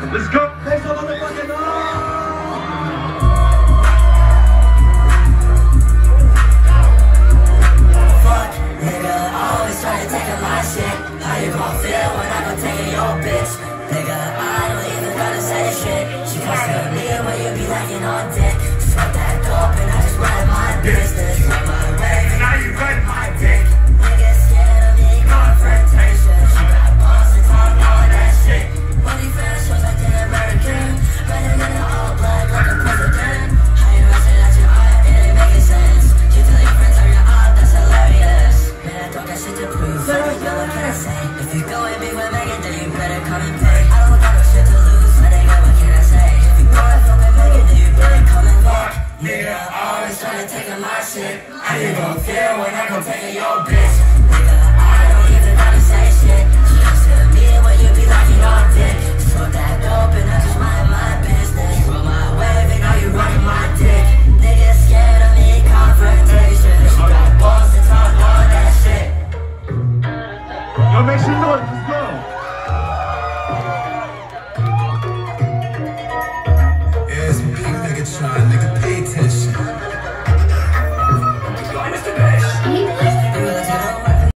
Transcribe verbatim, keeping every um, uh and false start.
Let's go. Make some motherfucking noise. Fuck, nigga, always try to take my shit. How you gon' feel when I gon' take your bitch? Nigga, I don't even gotta say shit. She comes to me when you be lacking on dick. Smoke that dope and I just ride my business. Run my wave and now you ride my dick. Niggas scared of me, confrontation. She got boss and talk all that shit. Money fast shows like the American. Better than an all black like a president. How you rushing at your art, it ain't making sense. You tell your friends are your op, that's hilarious. Man, I don't got shit to prove. So what can I say? If you go and be with Megan, then you better come and pay. I don't got no shit to lose. But nigga, what can I say? If you go and fuck with Megan, then you better come and fuck. Nigga, always trying to take my shit. How you gon' feel when I gon' take your bitch? Nigga, I don't even gotta say shit. She comes to me when you be lacking on dick. Smoke that dope and I just mind my business. Roll my wave and now you running my dick. Niggas scared of me, confrontation. She got balls to talk all that shit. Yo, make some noise. Let's go. It's big nigga trying